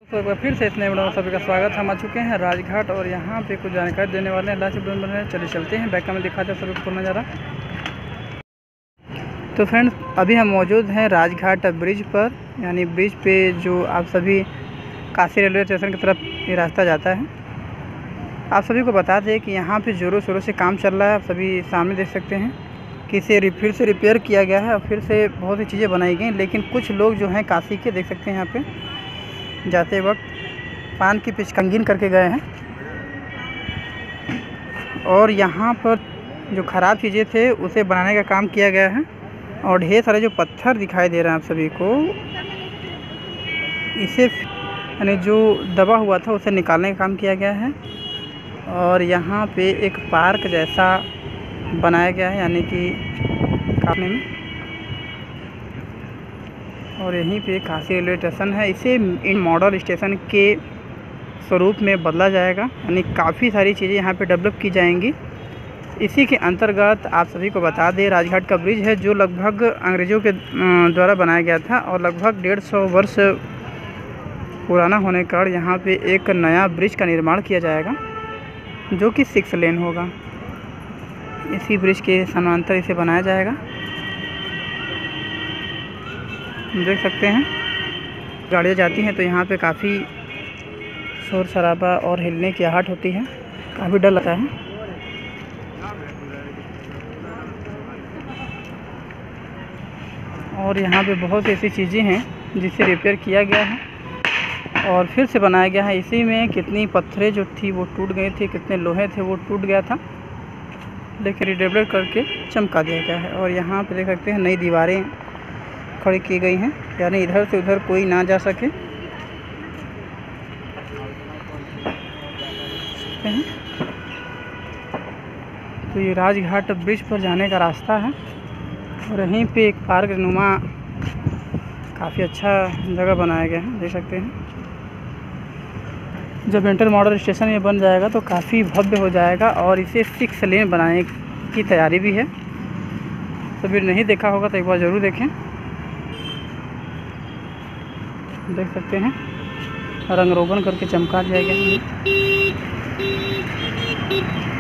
तो एक बार फिर से इतने बड़ा सभी का स्वागत। हम आ चुके हैं राजघाट और यहाँ पे कुछ जानकारी देने वाले हैं। लास्ट बन रहे हैं, चलिए चलते हैं। बैक में दिखाते हैं सभी को पूरा नज़ारा। तो फ्रेंड्स, अभी हम मौजूद हैं राजघाट ब्रिज पर, यानी ब्रिज पे जो आप सभी काशी रेलवे स्टेशन की तरफ ये रास्ता जाता है। आप सभी को बता दें कि यहाँ पे ज़ोरों शोरों से काम चल रहा है। आप सभी सामने देख सकते हैं कि इसे फिर से रिपेयर किया गया है और फिर से बहुत सी चीज़ें बनाई गई। लेकिन कुछ लोग जो हैं काशी के, देख सकते हैं यहाँ पे जाते वक्त पान की पिचकंगीन करके गए हैं। और यहाँ पर जो ख़राब चीज़ें थे उसे बनाने का काम किया गया है। और ढेर सारे जो पत्थर दिखाई दे रहे हैं आप सभी को, इसे यानी जो दबा हुआ था उसे निकालने का काम किया गया है। और यहाँ पे एक पार्क जैसा बनाया गया है, यानी कि काफी में। और यहीं पे काशी रेलवे स्टेशन है। इसे इन मॉडल स्टेशन के स्वरूप में बदला जाएगा, यानी काफ़ी सारी चीज़ें यहाँ पे डेवलप की जाएंगी। इसी के अंतर्गत आप सभी को बता दें, राजघाट का ब्रिज है जो लगभग अंग्रेज़ों के द्वारा बनाया गया था और लगभग 150 वर्ष पुराना होने के कारण यहाँ पे एक नया ब्रिज का निर्माण किया जाएगा जो कि 6 लेन होगा। इसी ब्रिज के समांतर इसे बनाया जाएगा। देख सकते हैं गाड़ियाँ जाती हैं तो यहाँ पे काफ़ी शोर शराबा और हिलने की आहट होती है, काफ़ी डर लगता है। और यहाँ पे बहुत ऐसी चीज़ें हैं जिसे रिपेयर किया गया है और फिर से बनाया गया है। इसी में कितनी पत्थरें जो थी वो टूट गई थी, कितने लोहे थे वो टूट गया था, लेकिन रिडेवलप करके चमका दिया गया है। और यहाँ पे देख सकते हैं नई दीवारें खड़ी की गई हैं, यानी इधर से उधर कोई ना जा सके। तो ये राजघाट ब्रिज पर जाने का रास्ता है और यहीं पे एक पार्क नुमा काफ़ी अच्छा जगह बनाया गया है, देख सकते हैं। जब इंटर मॉडल स्टेशन ये बन जाएगा तो काफ़ी भव्य हो जाएगा और इसे 6 लेन बनाने की तैयारी भी है। सभी नहीं देखा होगा तो एक बार ज़रूर देखें। देख सकते हैं रंग रोगन करके चमका दिया गया है।